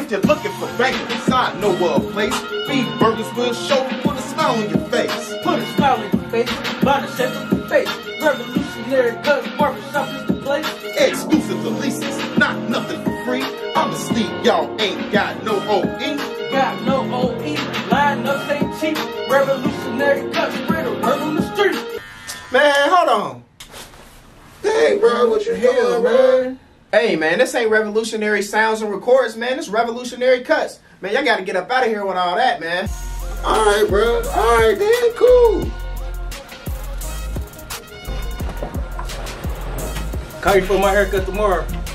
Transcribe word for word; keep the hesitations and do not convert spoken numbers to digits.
If you're looking for bangers, I know a place. Beef burgers will show you, put a smile on your face. Put a smile on your face, by the shape of your face. Revolutionary cuts, barbershop is the place. Exclusive releases, not nothing for free. I'm the Steve, y'all ain't got no O E. Got no O E, line up ain't cheap. Revolutionary cuts, spread a word on the street. Man, hold on. Dang, bro, what you doing, man? Hey, man, this ain't Revolutionary Sounds and Records, man. This Revolutionary Cuts. Man, y'all gotta get up out of here with all that, man. All right, bro. All right, then, cool. Call you for my haircut tomorrow.